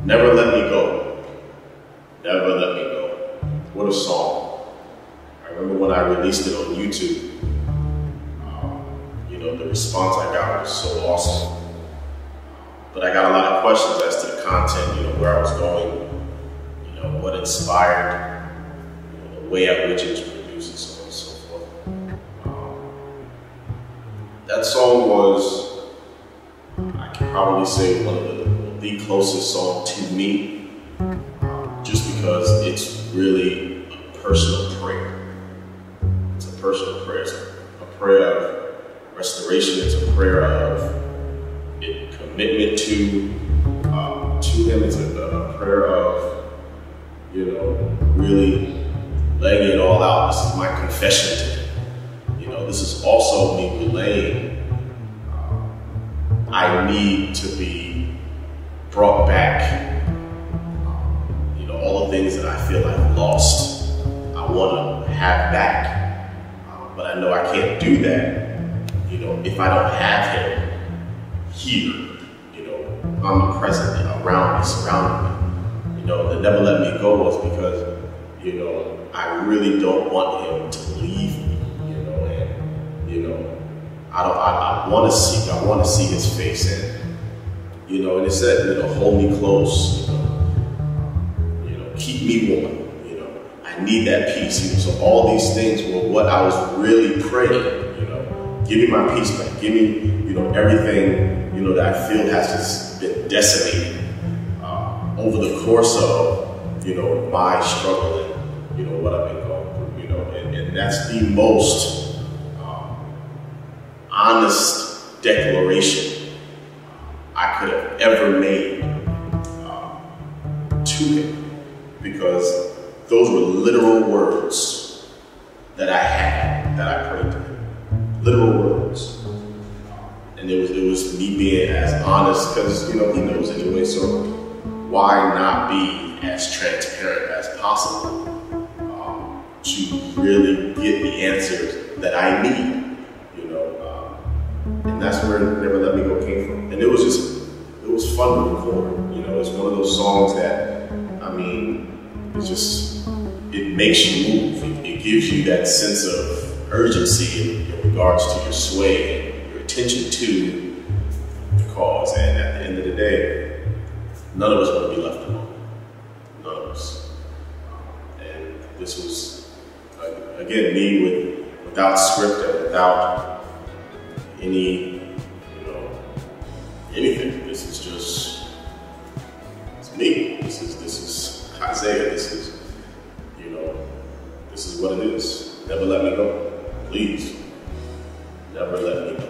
Never Let Me Go. Never Let Me Go. What a song. I remember when I released it on YouTube, you know, the response I got was so awesome. But I got a lot of questions as to the content, you know, where I was going, you know, what inspired, you know, the way at which it was produced and so on and so forth. That song was, I can probably say, one of the closest song to me, just because it's really a personal prayer. It's a personal prayer. It's a prayer of restoration. It's a prayer of commitment to Him. It's a prayer of, you know, really laying it all out. This is my confession to Him. You know, this is also me relaying. I need to be brought back, you know, all the things that I feel I've lost, I want to have back, but I know I can't do that, you know, if I don't have Him here, you know, omnipresent around me, surrounding me. You know, the Never Let Me Go was because, you know, I really don't want Him to leave me, you know, and, you know, I want to see His face, and, you know, and it said, you know, hold me close, you know, keep me warm, you know, I need that peace, you know, so all these things were what I was really praying, you know, give me my peace back, give me, you know, everything, you know, that I feel has just been decimated over the course of, you know, my struggle and, you know, what I've been going through, you know, and that's the most honest declaration I could have ever made to Him, because those were literal words that I had, that I prayed to Him. Literal words. And it was me being as honest, because, you know, He knows anyway, so why not be as transparent as possible to really get the answers that I need. And that's where Never Let Me Go came from. And it was fun to record. You know, it's one of those songs that, I mean, it makes you move. It gives you that sense of urgency in regards to your sway and your attention to the cause. And at the end of the day, none of us want to be left alone. None of us. And this was, again, me without script and without any, you know, anything. This is just, it's me. This is Isaiah. This is, you know, this is what it is. Never let me go. Please, never let me go.